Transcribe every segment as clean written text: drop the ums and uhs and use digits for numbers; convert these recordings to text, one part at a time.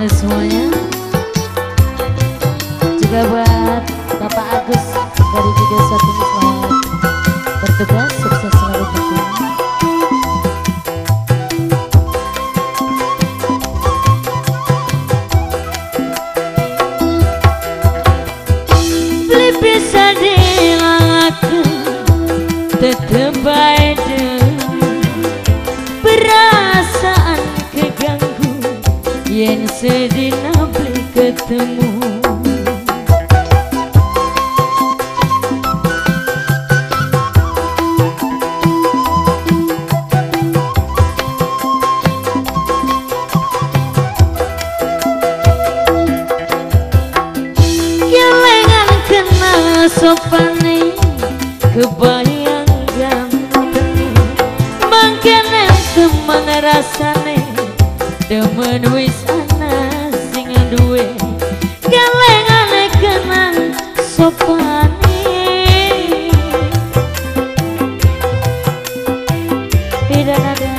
semuanya. Juga buat Bapak Agus dari video satu ini, selamat bertugas, sukses selalu tentunya. Beli bisa dilakukan tetep baik, perasaan keganggu yang sedina beli ketemu. Kelengan kenal sopane kebayang ganteng, mangkene temen rasane demen wis ana sing duwe. Kelengan kenal sopane bidadari.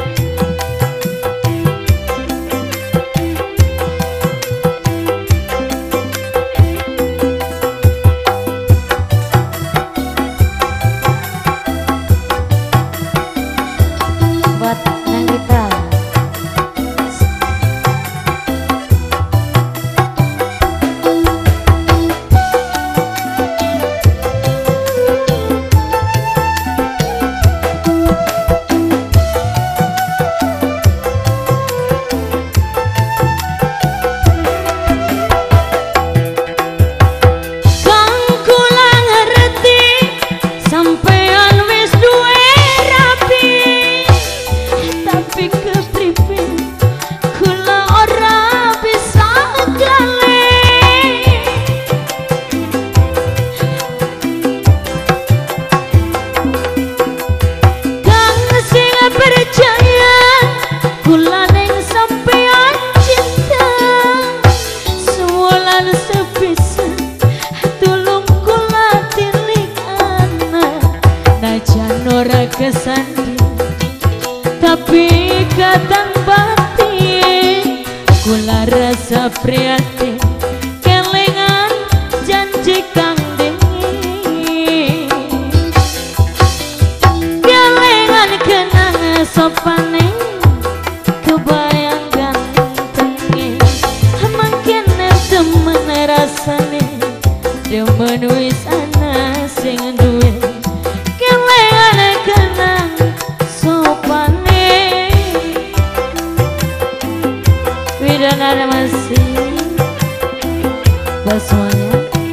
Ora kesandi tapi kadang batin kula rasa prihatin, kelingan janji kang dingin, kelingan kenang sopane kebayang ganteng, mangkene temen rasane demen wis ana sing duwe. Dan ada masih buat semuanya.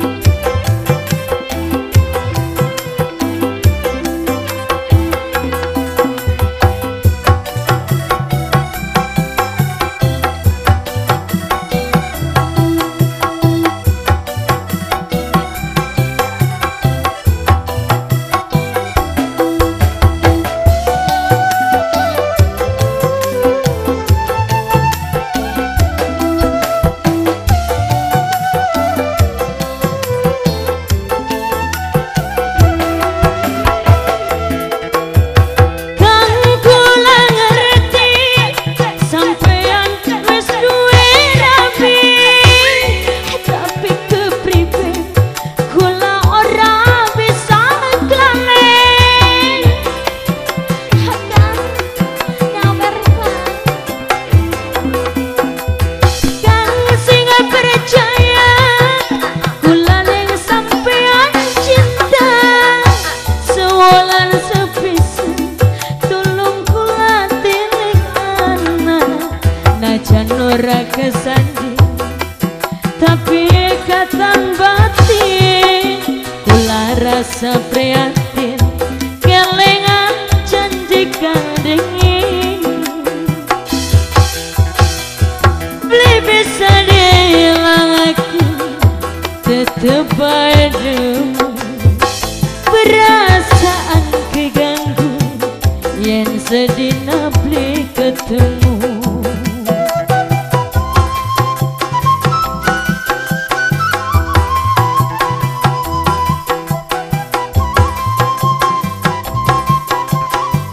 Ora kesandi tapi ikatan batin kula rasa prihatin, kelingan janji kang dingin, beli bisa dihilang aku tetep ada perasaan keganggu yang sedina beli ketemu.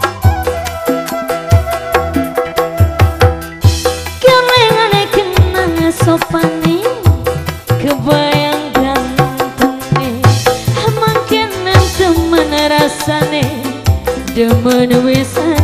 Kelingan kenang sopane kebayang gantene makin temen rasane demen wis